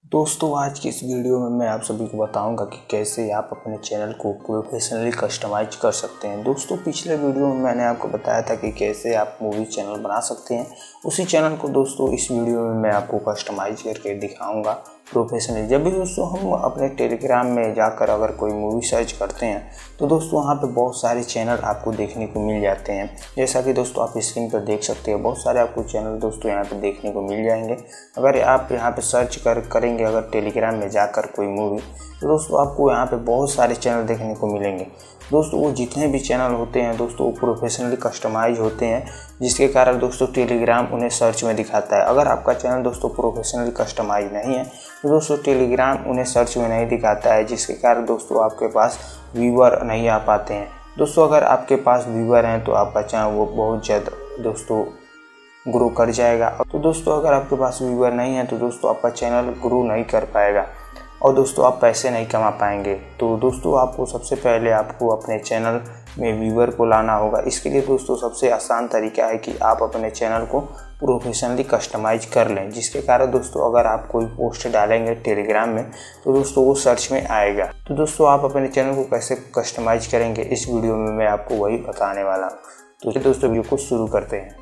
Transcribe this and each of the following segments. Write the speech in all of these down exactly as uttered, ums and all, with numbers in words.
दोस्तों आज की इस वीडियो में मैं आप सभी को बताऊंगा कि कैसे आप अपने चैनल को प्रोफेशनली कस्टमाइज कर सकते हैं। दोस्तों पिछले वीडियो में मैंने आपको बताया था कि कैसे आप मूवी चैनल बना सकते हैं। उसी चैनल को दोस्तों इस वीडियो में मैं आपको कस्टमाइज करके दिखाऊंगा प्रोफेशनली। जब भी दोस्तों हम अपने टेलीग्राम में जाकर अगर कोई मूवी सर्च करते हैं तो दोस्तों वहाँ पे बहुत सारे चैनल आपको देखने को मिल जाते हैं। जैसा कि दोस्तों आप स्क्रीन पर देख सकते हैं, बहुत सारे आपको चैनल दोस्तों यहाँ पे देखने को मिल जाएंगे। अगर आप यहाँ पे सर्च कर करेंगे अगर टेलीग्राम में जाकर कोई मूवी, तो दोस्तों आपको यहाँ पे बहुत सारे चैनल देखने को मिलेंगे। दोस्तों वो जितने भी चैनल होते हैं दोस्तों वो प्रोफेशनली कस्टमाइज होते हैं, जिसके कारण दोस्तों टेलीग्राम उन्हें सर्च में दिखाता है। अगर आपका चैनल दोस्तों प्रोफेशनली कस्टमाइज नहीं है तो दोस्तों टेलीग्राम उन्हें सर्च में नहीं दिखाता है, जिसके कारण दोस्तों आपके पास व्यूअर नहीं आ पाते हैं। दोस्तों अगर आपके पास व्यूअर हैं तो आपका चैनल वो बहुत ज़्यादा दोस्तों ग्रो कर जाएगा। तो दोस्तों अगर आपके पास व्यूअर नहीं है तो दोस्तों आपका चैनल ग्रो नहीं कर पाएगा और दोस्तों आप पैसे नहीं कमा पाएंगे। तो दोस्तों आपको सबसे पहले आपको अपने चैनल में व्यूअर को लाना होगा। इसके लिए दोस्तों सबसे आसान तरीका है कि आप अपने चैनल को प्रोफेशनली कस्टमाइज कर लें, जिसके कारण दोस्तों अगर आप कोई पोस्ट डालेंगे टेलीग्राम में तो दोस्तों वो सर्च में आएगा। तो दोस्तों आप अपने चैनल को कैसे कस्टमाइज करेंगे इस वीडियो में मैं आपको वही बताने वाला हूँ। तो दोस्तों वीडियो को शुरू करते हैं।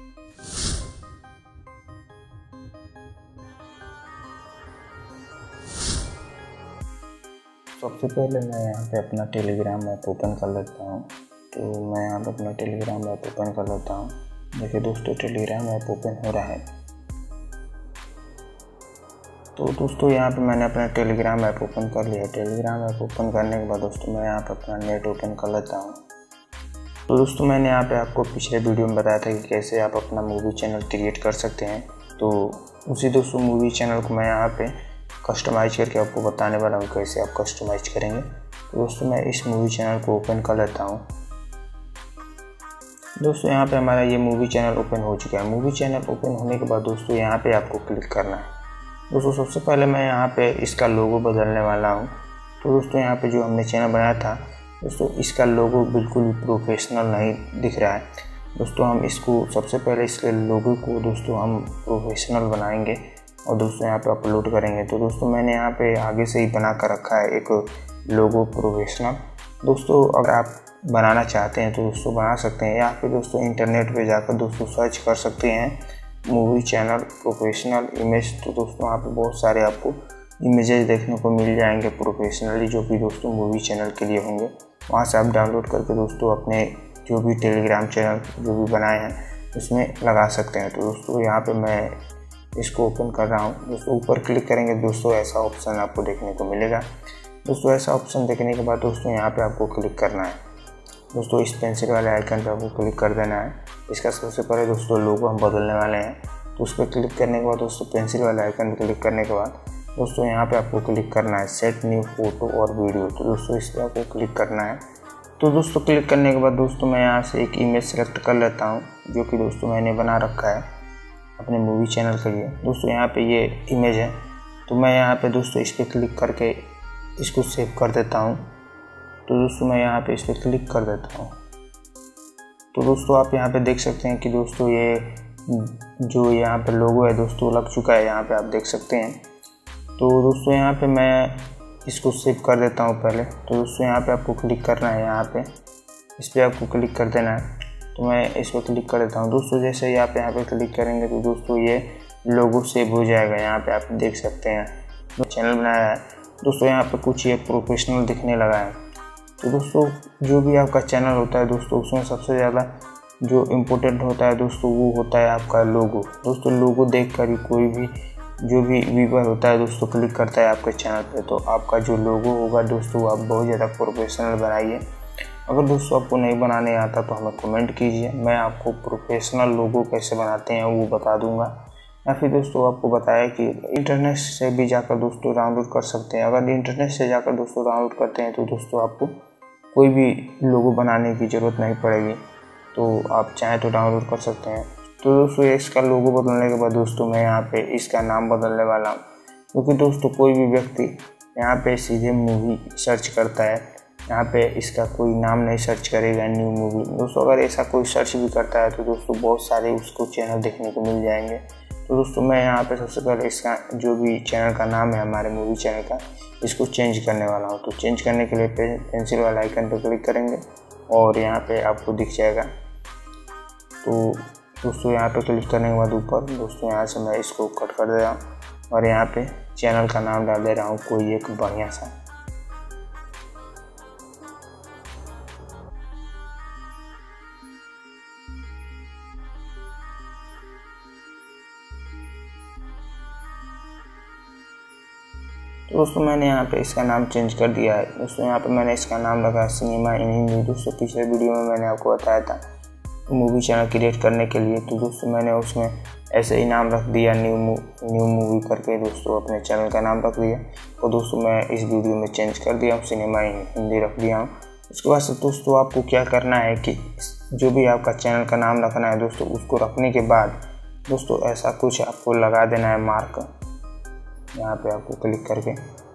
सबसे पहले मैं यहाँ पे अपना टेलीग्राम ऐप ओपन कर लेता हूँ। तो मैं यहाँ पे अपना टेलीग्राम ऐप ओपन कर लेता हूँ। देखिए दोस्तों टेलीग्राम ऐप ओपन हो रहा है। तो दोस्तों यहाँ पे मैंने अपना टेलीग्राम ऐप ओपन कर लिया। टेलीग्राम ऐप ओपन करने के बाद दोस्तों मैं यहाँ पे अपना नेट ओपन कर लेता हूँ। तो दोस्तों मैंने यहाँ पे आपको पिछले वीडियो में बताया था कि कैसे आप अपना मूवी चैनल क्रिएट कर सकते हैं। तो उसी दोस्तों मूवी चैनल को मैं यहाँ पे कस्टमाइज करके आपको बताने वाला हूँ कैसे आप कस्टमाइज करेंगे। तो दोस्तों मैं इस मूवी चैनल को ओपन कर लेता हूँ। दोस्तों यहाँ पे हमारा ये मूवी चैनल ओपन हो चुका है। मूवी चैनल ओपन होने के बाद दोस्तों यहाँ पे आपको क्लिक करना है। दोस्तों सबसे पहले मैं यहाँ पे इसका लोगो बदलने वाला हूँ। तो दोस्तों यहाँ पे जो हमने चैनल बनाया था दोस्तों इसका लोगो बिल्कुल भी प्रोफेशनल नहीं दिख रहा है। दोस्तों हम इसको सबसे पहले इसके लोगो को दोस्तों हम प्रोफेशनल बनाएंगे और दोस्तों यहाँ पे अपलोड करेंगे। तो दोस्तों मैंने यहाँ पे आगे से ही बना कर रखा है एक लोगो प्रोफेशनल। दोस्तों अगर आप बनाना चाहते हैं तो दोस्तों बना सकते हैं, या फिर दोस्तों इंटरनेट पे जाकर दोस्तों सर्च कर सकते हैं मूवी चैनल प्रोफेशनल इमेज। तो दोस्तों यहाँ पे बहुत सारे आपको इमेजेस देखने को मिल जाएंगे प्रोफेशनली, जो कि दोस्तों मूवी चैनल के लिए होंगे। वहाँ से आप डाउनलोड करके दोस्तों अपने जो भी टेलीग्राम चैनल जो भी बनाए हैं उसमें लगा सकते हैं। तो दोस्तों यहाँ पर मैं इसको ओपन कर रहा हूँ। दोस्तों ऊपर क्लिक करेंगे दोस्तों ऐसा ऑप्शन आपको देखने को मिलेगा। दोस्तों ऐसा ऑप्शन देखने के बाद दोस्तों यहाँ पे आपको क्लिक करना है। दोस्तों इस पेंसिल वाले आइकन पे आपको क्लिक कर देना है। इसका सबसे पहले दोस्तों लोगो हम बदलने वाले हैं। तो उस पर क्लिक करने के बाद दोस्तों पेंसिल वाले आइकन पर क्लिक करने के बाद दोस्तों यहाँ पर आपको क्लिक करना है सेट न्यू फोटो और वीडियो। तो दोस्तों इस पर आपको क्लिक करना है। तो दोस्तों क्लिक करने के बाद दोस्तों मैं यहाँ से एक इमेज सेलेक्ट कर लेता हूँ, जो कि दोस्तों मैंने बना रखा है अपने मूवी चैनल के लिए। दोस्तों यहाँ पे ये इमेज है, तो मैं यहाँ पे दोस्तों इस पर क्लिक करके इसको सेव कर देता हूँ। तो दोस्तों मैं यहाँ पे इस पर क्लिक कर देता हूँ। तो दोस्तों आप यहाँ पे देख सकते हैं कि दोस्तों ये जो यहाँ पे लोगो है दोस्तों लग चुका है, यहाँ पे आप देख सकते हैं। तो दोस्तों यहाँ पे मैं इसको सेव कर देता हूँ पहले। तो दोस्तों यहाँ पे आपको क्लिक करना है, यहाँ पे इस पर आपको क्लिक कर देना है। तो मैं इस पर क्लिक कर देता हूँ। दोस्तों जैसे ही आप यहाँ पे क्लिक करेंगे तो दोस्तों ये लोगो सेव हो जाएगा। यहाँ पे आप देख सकते हैं जो चैनल बनाया है दोस्तों यहाँ पे कुछ ये प्रोफेशनल दिखने लगा है। तो दोस्तों जो भी आपका चैनल होता है दोस्तों उसमें सबसे ज़्यादा जो इम्पोर्टेंट होता है दोस्तों वो होता है आपका लोगो। दोस्तों लोगो देख कर ही कोई भी जो भी व्यूअर होता है दोस्तों क्लिक करता है आपके चैनल पर। तो आपका जो लोगो होगा दोस्तों आप बहुत ज़्यादा प्रोफेशनल बनाइए। अगर दोस्तों आपको नहीं बनाने आता तो हमें कमेंट कीजिए, मैं आपको प्रोफेशनल लोगो कैसे बनाते हैं वो बता दूंगा। या फिर दोस्तों आपको बताया कि इंटरनेट से भी जाकर दोस्तों डाउनलोड कर सकते हैं। अगर इंटरनेट से जाकर दोस्तों डाउनलोड करते हैं तो दोस्तों आपको कोई भी लोगो बनाने की ज़रूरत नहीं पड़ेगी, तो आप चाहें तो डाउनलोड कर सकते हैं। तो दोस्तों इसका लोगो बदलने के बाद दोस्तों मैं यहाँ पर इसका नाम बदलने वाला हूँ, क्योंकि दोस्तों कोई भी व्यक्ति यहाँ पर सीधे मूवी सर्च करता है, यहाँ पे इसका कोई नाम नहीं सर्च करेगा न्यू मूवी। दोस्तों अगर ऐसा कोई सर्च भी करता है तो दोस्तों बहुत सारे उसको चैनल देखने को मिल जाएंगे। तो दोस्तों मैं यहाँ पे सबसे पहले इसका जो भी चैनल का नाम है हमारे मूवी चैनल का, इसको चेंज करने वाला हूँ। तो चेंज करने के लिए पे, पेंसिल वाला आइकन पर क्लिक करेंगे और यहाँ पे आपको दिख जाएगा। तो दोस्तों यहाँ पे क्लिक करने के बाद ऊपर दोस्तों यहाँ से मैं इसको कट कर दे रहा हूँ और यहाँ पे चैनल का नाम डाल दे रहा हूँ कोई एक बढ़िया सा। तो दोस्तों मैंने यहाँ पे इसका नाम चेंज कर दिया है। दोस्तों यहाँ पे मैंने इसका नाम रखा है सिनेमा इन हिंदी। दोस्तों पिछले वीडियो में मैंने आपको बताया था मूवी चैनल क्रिएट करने के लिए, तो दोस्तों मैंने उसमें ऐसे ही नाम रख दिया न्यू न्यू मूवी करके दोस्तों अपने चैनल का नाम रख दिया। और दोस्तों मैं इस वीडियो में चेंज कर दिया हूँ, सिनेमा इन हिंदी रख दिया हूँ। उसके बाद से दोस्तों आपको क्या करना है कि जो भी आपका चैनल का नाम रखना है दोस्तों, उसको रखने के बाद दोस्तों ऐसा कुछ आपको लगा देना है मार्क। यहाँ पे आपको क्लिक करके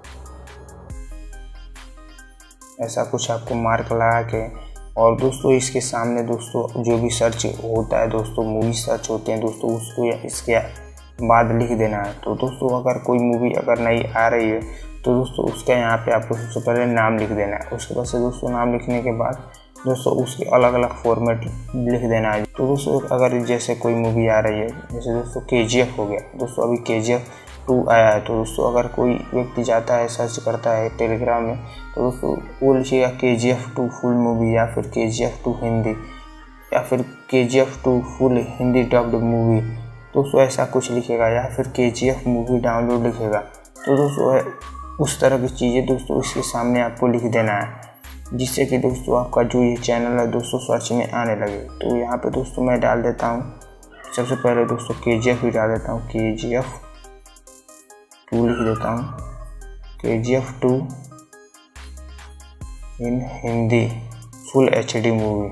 ऐसा कुछ आपको मार्क लगा के, और दोस्तों इसके सामने दोस्तों जो भी सर्च होता है दोस्तों, मूवी सर्च होते हैं दोस्तों, उसको इसके बाद लिख देना है। तो दोस्तों अगर कोई मूवी अगर नई आ रही है तो दोस्तों उसका यहाँ पे आपको सबसे पहले नाम लिख देना है। उसके बाद से दोस्तों नाम लिखने के बाद दोस्तों उसके अलग अलग फॉर्मेट लिख देना है। तो दोस्तों अगर जैसे कोई मूवी आ रही है, जैसे दोस्तों के जी एफ हो गया दोस्तों, अभी के जी एफ टू आया है, तो दोस्तों अगर कोई व्यक्ति जाता है सर्च करता है टेलीग्राम में, तो दोस्तों वो लिखिएगा K G F two full movie, या फिर K G F to Hindi, या फिर K G F two full Hindi dubbed movie दोस्तों, ऐसा कुछ लिखेगा, या फिर K G F movie download लिखेगा। तो दोस्तों उस तरह की चीज़ें दोस्तों इसके सामने आपको लिख देना है, जिससे कि दोस्तों आपका जो ये चैनल है दोस्तों सर्च में आने लगे। तो यहाँ पे दोस्तों मैं डाल देता हूँ सबसे पहले दोस्तों के जी एफ ही डाल देता हूँ, के जी एफ टू लिख देता हूँ, K G F two in Hindi full H D movie.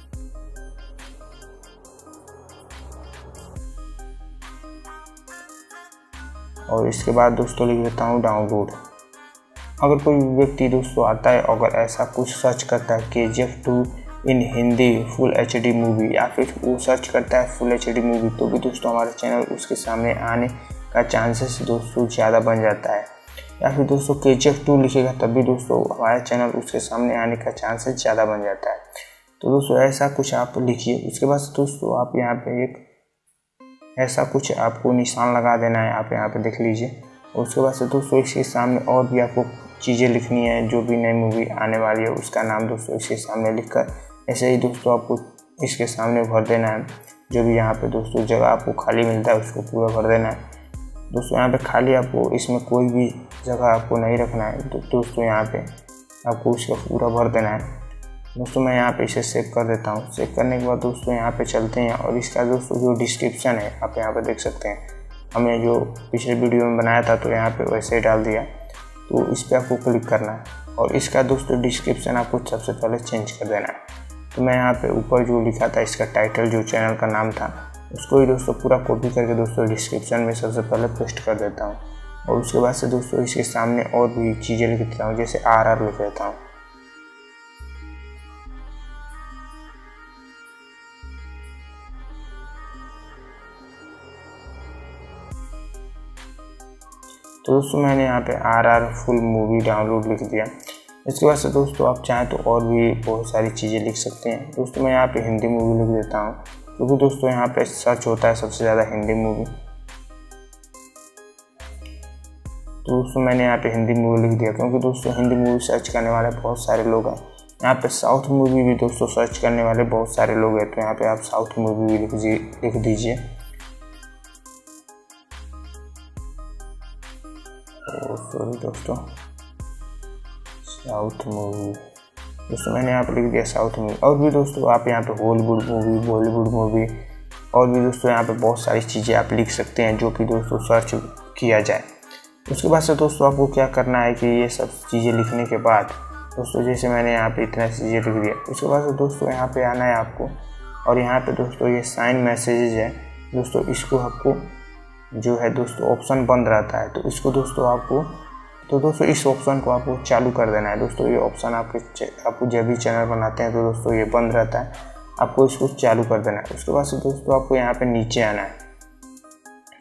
और इसके बाद दोस्तों लिख देता हूँ डाउनलोड। अगर कोई व्यक्ति दोस्तों आता है अगर ऐसा कुछ सर्च करता है K G F two in Hindi full H D movie, या फिर वो सर्च करता है फुल एच डी मूवी, तो भी दोस्तों हमारा चैनल उसके सामने आने का चांसेस दोस्तों ज़्यादा बन जाता है। या फिर दोस्तों के जी एफ टू लिखेगा तब भी दोस्तों हमारे चैनल उसके सामने आने का चांसेस ज़्यादा बन जाता है। तो दोस्तों ऐसा कुछ आप लिखिए। उसके बाद दोस्तों आप यहाँ पे एक ऐसा कुछ आपको निशान लगा देना है, आप यहाँ पे देख लीजिए। उसके बाद से दोस्तों इसके सामने और भी आपको चीज़ें लिखनी है, जो भी नई मूवी आने वाली है उसका नाम दोस्तों इसके सामने लिखकर ऐसे ही दोस्तों आपको इसके सामने भर देना है। जो भी यहाँ पे दोस्तों जगह आपको खाली मिलता है उसको पूरा भर देना है। दोस्तों यहाँ पे खाली आपको इसमें कोई भी जगह आपको नहीं रखना है, तो दोस्तों यहाँ पे आपको उसका पूरा भर देना है। दोस्तों मैं यहाँ पे इसे सेव कर देता हूँ। सेव करने के बाद दोस्तों यहाँ पे चलते हैं और इसका दोस्तों जो डिस्क्रिप्शन है आप यहाँ पे देख सकते हैं। हमने जो पिछले वीडियो में बनाया था तो यहाँ पे वैसे ही डाल दिया, तो इस पर आपको क्लिक करना है और इसका दोस्तों डिस्क्रिप्शन आपको सबसे पहले चेंज कर देना है। तो मैं यहाँ पे ऊपर जो लिखा था इसका टाइटल जो चैनल का नाम था उसको ही दोस्तों पूरा कॉपी करके दोस्तों डिस्क्रिप्शन में सबसे पहले पेस्ट कर देता हूँ। और उसके बाद से दोस्तों इसके सामने और भी चीज़ें लिख देता हूँ, जैसे आर आर लिख देता हूँ। तो दोस्तों मैंने यहाँ पे R R full movie download लिख दिया। इसके बाद से दोस्तों आप चाहें तो और भी बहुत सारी चीज़ें लिख सकते हैं। दोस्तों मैं यहाँ पे हिंदी मूवी लिख देता हूँ, क्योंकि दोस्तों यहाँ पे सर्च होता है सबसे ज़्यादा हिंदी मूवी। तो दोस्तों मैंने यहाँ पे हिंदी मूवी लिख दिया, क्योंकि दोस्तों हिंदी मूवी सर्च करने वाले बहुत सारे लोग हैं। यहाँ पे साउथ मूवी भी दोस्तों सर्च करने वाले बहुत सारे लोग हैं, तो यहाँ पे आप साउथ मूवी भी लिख लिख दीजिए। सॉरी दोस्तों, साउथ मूवी दोस्तों मैंने यहाँ पर लिख दिया साउथ मूवी। और भी दोस्तों आप यहाँ पे हॉलीवुड मूवी, बॉलीवुड मूवी और भी दोस्तों यहाँ पे बहुत सारी चीज़ें आप लिख सकते हैं, जो कि दोस्तों सर्च किया जाए। उसके बाद से दोस्तों आपको क्या करना है कि ये सब चीज़ें लिखने के बाद दोस्तों जैसे मैंने यहाँ पे इतना चीज़ें लिख दिया, उसके बाद से दोस्तों यहाँ पे आना है आपको, और यहाँ पे दोस्तों ये साइन मैसेजेस है दोस्तों, इसको आपको जो है दोस्तों ऑप्शन बंद रहता है, तो इसको दोस्तों आपको तो दोस्तों इस ऑप्शन को आपको चालू कर देना है। दोस्तों ये ऑप्शन आपके आपको जब भी चैनल बनाते हैं तो दोस्तों ये बंद रहता है, आपको इसको चालू कर देना है। उसके बाद से दोस्तों आपको यहाँ पे नीचे आना है।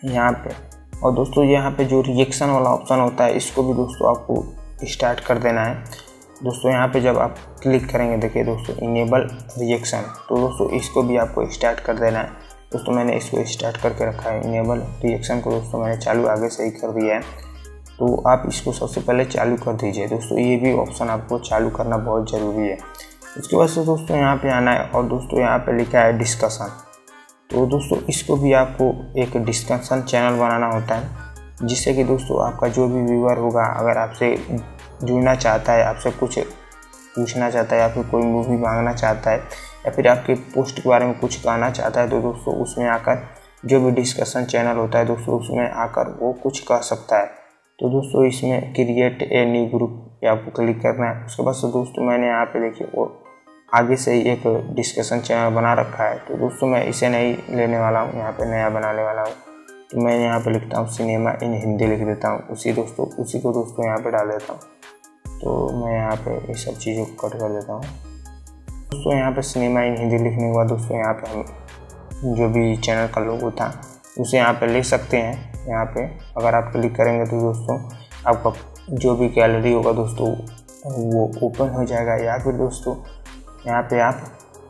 यहाँ पे। और दोस्तों यहाँ पे जो रिएक्शन वाला ऑप्शन होता है इसको भी दोस्तों आपको स्टार्ट कर देना है। दोस्तों यहाँ पे जब आप क्लिक करेंगे, देखिए दोस्तों इनेबल रिएक्शन, तो दोस्तों इसको भी आपको स्टार्ट कर देना है। दोस्तों मैंने इसको स्टार्ट करके रखा है, इनेबल रिएक्शन को दोस्तों मैंने चालू आगे से ही कर दिया है। तो आप इसको सबसे पहले चालू कर दीजिए दोस्तों, ये भी ऑप्शन आपको चालू करना बहुत ज़रूरी है। उसके बाद से दोस्तों यहाँ पे आना है और दोस्तों यहाँ पे लिखा है डिस्कशन। तो दोस्तों इसको भी आपको एक डिस्कशन चैनल बनाना होता है, जिससे कि दोस्तों आपका जो भी व्यूअर होगा अगर आपसे जुड़ना चाहता है, आपसे कुछ पूछना चाहता है या फिर कोई मूवी मांगना चाहता है या फिर आपके पोस्ट के बारे में कुछ कहना चाहता है, तो दोस्तों उसमें आकर जो भी डिस्कशन चैनल होता है दोस्तों उसमें आकर वो कुछ कह सकता है। तो दोस्तों इसमें क्रिएट ए न्यू ग्रुप पे आपको क्लिक करना है। उसके बाद से दोस्तों मैंने यहाँ पे देखिए वो आगे से ही एक डिस्कशन चैनल बना रखा है। तो दोस्तों मैं इसे नहीं लेने वाला हूँ, यहाँ पे नया बनाने वाला हूँ। तो मैं यहाँ पे लिखता हूँ सिनेमा इन हिंदी लिख देता हूँ, उसी दोस्तों उसी को दोस्तों यहाँ पे डाल देता हूँ। तो मैं यहाँ पे ये सब चीज़ों को कट कर देता हूँ। दोस्तों यहाँ पे सिनेमा इन हिंदी लिखने के बाद दोस्तों यहाँ पे हम जो भी चैनल का लोगो था उसे यहाँ पे लिख सकते हैं। यहाँ पे अगर आप क्लिक करेंगे तो दोस्तों आपका जो भी गैलरी होगा दोस्तों वो ओपन हो जाएगा, या फिर दोस्तों यहाँ पे आप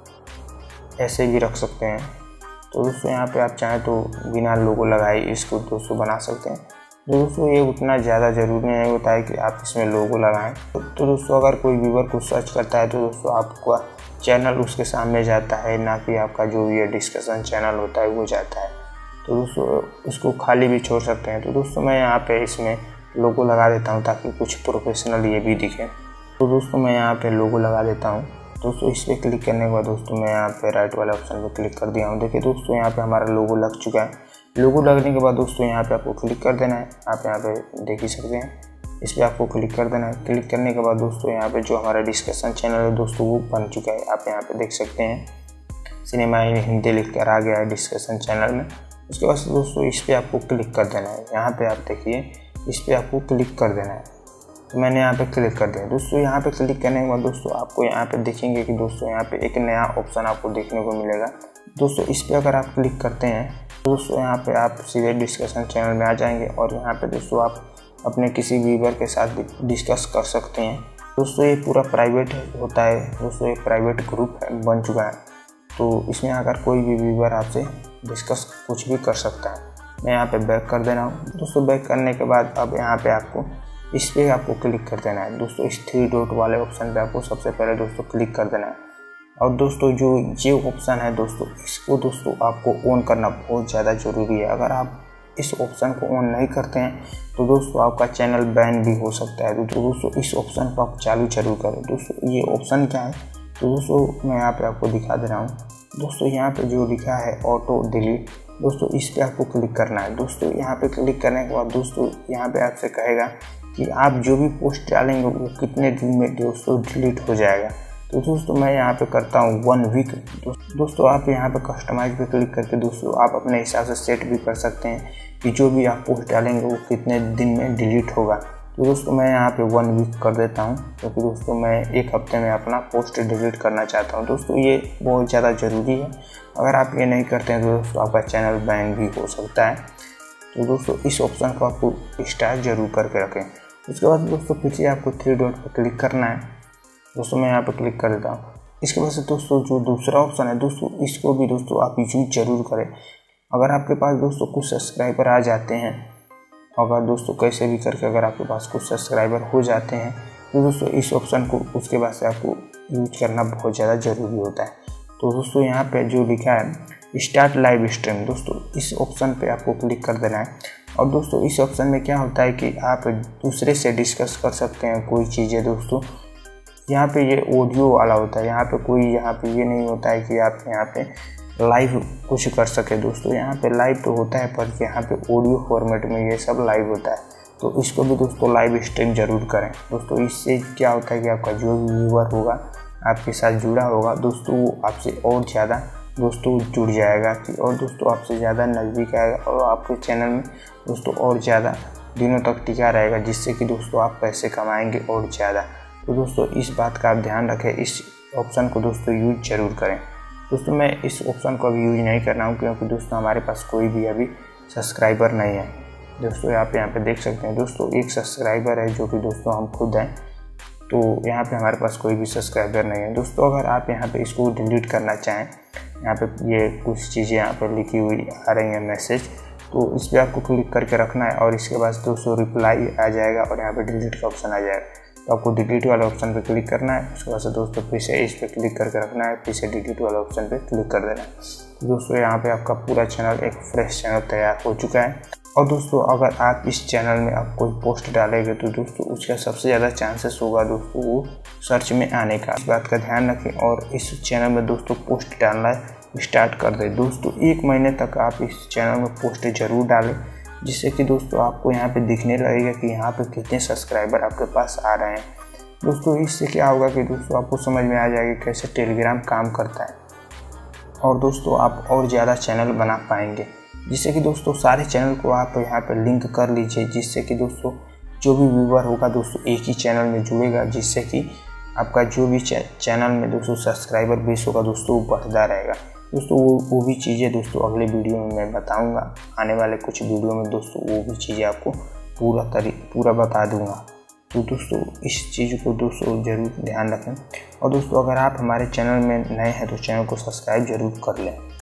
ऐसे भी रख सकते हैं। तो दोस्तों यहाँ पे आप चाहें तो बिना लोगो लगाए इसको दोस्तों बना सकते हैं। तो दोस्तों ये उतना ज़्यादा ज़रूरी नहीं होता है कि आप इसमें लोगो लगाएं। तो, तो दोस्तों अगर कोई व्यूअर को सर्च करता है तो दोस्तों आपका चैनल उसके सामने जाता है, ना कि आपका जो ये डिस्कशन चैनल होता है वो जाता है। तो दोस्तों उसको खाली भी छोड़ सकते हैं। तो दोस्तों मैं यहाँ पे इसमें लोगो लगा देता हूँ ताकि कुछ प्रोफेशनल ये भी दिखे। तो दोस्तों मैं यहाँ पे लोगो लगा देता हूँ। दोस्तों इस पर क्लिक करने के बाद दोस्तों मैं यहाँ पे राइट वाले ऑप्शन पे क्लिक कर दिया हूँ। देखिए दोस्तों यहाँ पे हमारा लोगो लग चुका है। लोगो लगने के बाद दोस्तों यहाँ पे आपको क्लिक कर देना है। आप यहाँ पे देख ही सकते हैं, इस पर आपको क्लिक कर देना है। क्लिक करने के बाद दोस्तों यहाँ पे जो हमारा डिस्कशन चैनल है दोस्तों वो बन चुका है। आप यहाँ पे देख सकते हैं सिनेमा इन हिंदी लिख कर आ गया है डिस्कशन चैनल में। उसके बाद दोस्तों इस पर आपको क्लिक कर देना है। यहाँ पे आप देखिए इस पर आपको क्लिक कर देना है। तो मैंने यहाँ पे क्लिक कर दिया। दोस्तों यहाँ पे क्लिक करने के बाद दोस्तों आपको यहाँ पे देखेंगे कि दोस्तों यहाँ पे एक नया ऑप्शन आपको देखने को मिलेगा। दोस्तों इस पर अगर आप क्लिक करते हैं तो दोस्तों यहाँ पे आप सीधे डिस्कशन चैनल में आ जाएंगे और यहाँ पे दोस्तों आप अपने किसी व्यूअर के साथ डिस्कस कर सकते हैं। दोस्तों ये पूरा प्राइवेट होता है दोस्तों, ये प्राइवेट ग्रुप बन चुका है। तो इसमें अगर कोई भी व्यूअर आपसे डिस्कस कुछ भी कर सकता है। मैं यहाँ पे बैक कर देना हूँ। दोस्तों बैक करने के बाद अब यहाँ पे आपको इस पर आपको क्लिक कर देना है। दोस्तों इस थ्री डॉट वाले ऑप्शन पे आपको सबसे पहले दोस्तों क्लिक कर देना है। और दोस्तों जो ये ऑप्शन है दोस्तों इसको दोस्तों आपको ऑन करना बहुत ज़्यादा ज़रूरी है। अगर आप इस ऑप्शन को ऑन नहीं करते हैं तो दोस्तों आपका चैनल बैन भी हो सकता है। तो दोस्तों इस ऑप्शन को आप चालू जरूर करें। दोस्तों ये ऑप्शन क्या है तो दोस्तों मैं यहाँ पे आपको दिखा दे रहा हूँ। दोस्तों यहाँ पे जो लिखा है ऑटो डिलीट, दोस्तों इस पर आपको क्लिक करना है। दोस्तों यहाँ पे क्लिक करने के बाद दोस्तों यहाँ पे आपसे कहेगा कि आप जो भी पोस्ट डालेंगे वो कितने दिन में दोस्तों डिलीट हो जाएगा। तो दोस्तों मैं यहाँ पे करता हूँ वन वीक। दोस्तों आप यहाँ पे कस्टमाइज पे क्लिक करके दोस्तों आप अपने हिसाब से सेट भी कर सकते हैं कि जो भी आप पोस्ट डालेंगे वो कितने दिन में डिलीट होगा। तो दोस्तों मैं यहाँ पे वन वीक कर देता हूँ क्योंकि तो दोस्तों मैं एक हफ्ते में अपना पोस्ट डिलीट करना चाहता हूँ। दोस्तों ये बहुत ज़्यादा ज़रूरी है। अगर आप ये नहीं करते हैं तो दोस्तों आपका चैनल बैन भी हो सकता है। तो दोस्तों इस ऑप्शन को आपको स्टार्ट जरूर करके रखें। उसके बाद दोस्तों पीछे आपको थ्री डॉट पर क्लिक करना है। दोस्तों मैं यहाँ पर क्लिक कर देता हूँ। इसके बाद से दोस्तों जो दूसरा ऑप्शन है दोस्तों इसको भी दोस्तों आप यूज जरूर करें। अगर आपके पास दोस्तों कुछ सब्सक्राइबर आ जाते हैं, अगर दोस्तों कैसे भी करके अगर आपके पास कुछ सब्सक्राइबर हो जाते हैं तो दोस्तों इस ऑप्शन को उसके बाद से आपको यूज करना बहुत ज़्यादा ज़रूरी होता है। तो दोस्तों यहाँ पे जो लिखा है स्टार्ट लाइव स्ट्रीम, दोस्तों इस ऑप्शन पे आपको क्लिक कर देना है। और दोस्तों इस ऑप्शन में क्या होता है कि आप दूसरे से डिस्कस कर सकते हैं कोई चीज़ें। दोस्तों यहाँ पे ये ऑडियो वाला होता है, यहाँ पे कोई यहाँ पे ये नहीं होता है कि आप यहाँ पे लाइव कुछ कर सके। दोस्तों यहाँ पे लाइव तो होता है पर यहाँ पे ऑडियो फॉर्मेट में ये सब लाइव होता है। तो इसको भी दोस्तों लाइव स्ट्रीम जरूर करें। दोस्तों इससे क्या होता है कि आपका जो भी व्यूअर होगा आपके साथ जुड़ा होगा दोस्तों वो आपसे और ज़्यादा दोस्तों जुड़ जाएगा कि और दोस्तों आपसे ज़्यादा नज़दीक आएगा और आपके चैनल में दोस्तों और ज़्यादा दिनों तक टिका रहेगा, जिससे कि दोस्तों आप पैसे कमाएंगे और ज़्यादा। तो दोस्तों इस बात का आप ध्यान रखें, इस ऑप्शन को दोस्तों यूज जरूर करें। दोस्तों मैं इस ऑप्शन को अभी यूज नहीं कर रहा हूँ क्योंकि दोस्तों हमारे पास कोई भी अभी सब्सक्राइबर नहीं है। दोस्तों यहाँ पे यहाँ पे देख सकते हैं दोस्तों, एक सब्सक्राइबर है जो कि दोस्तों हम खुद हैं। तो यहाँ पे हमारे पास कोई भी सब्सक्राइबर नहीं है। दोस्तों अगर आप यहाँ पे इसको डिलीट करना चाहें, यहाँ पे ये कुछ चीज़ें यहाँ पे लिखी हुई आ रही हैं मैसेज, तो इस पर आपको क्लिक करके रखना है और इसके बाद दोस्तों रिप्लाई आ जाएगा और यहाँ पे डिलीट का ऑप्शन आ जाएगा। तो आपको डिलीट वाले ऑप्शन पे क्लिक करना है। उसके बाद से दोस्तों फिर से इस पर क्लिक करके रखना है, फिर से डिलीट वाले ऑप्शन पे क्लिक कर देना है। तो दोस्तों यहाँ पे आपका पूरा चैनल एक फ्रेश चैनल तैयार हो चुका है। और दोस्तों अगर आप इस चैनल में आप कोई पोस्ट डालेंगे तो दोस्तों उसका सबसे ज़्यादा चांसेस होगा दोस्तों वो सर्च में आने का। इस बात का ध्यान रखें और इस चैनल में दोस्तों पोस्ट डालना स्टार्ट कर दें। दोस्तों एक महीने तक आप इस चैनल में पोस्ट जरूर डालें, जिससे कि दोस्तों आपको यहाँ पे दिखने लगेगा कि यहाँ पे कितने सब्सक्राइबर आपके पास आ रहे हैं। दोस्तों इससे क्या होगा कि दोस्तों आपको समझ में आ जाएगा कैसे टेलीग्राम काम करता है और दोस्तों आप और ज़्यादा चैनल बना पाएंगे, जिससे कि दोस्तों सारे चैनल को आप यहाँ पे लिंक कर लीजिए, जिससे कि दोस्तों जो भी व्यूवर होगा दोस्तों एक ही चैनल में जुड़ेगा, जिससे कि आपका जो भी चैनल में दोस्तों सब्सक्राइबर बेस होगा दोस्तों वो बढ़ता रहेगा। दोस्तों वो वो भी चीज़ें दोस्तों अगले वीडियो में मैं बताऊंगा। आने वाले कुछ वीडियो में दोस्तों वो भी चीज़ें आपको पूरा तरी पूरा बता दूंगा। तो दोस्तों इस चीज़ को दोस्तों ज़रूर ध्यान रखें। और दोस्तों अगर आप हमारे चैनल में नए हैं तो चैनल को सब्सक्राइब जरूर कर लें।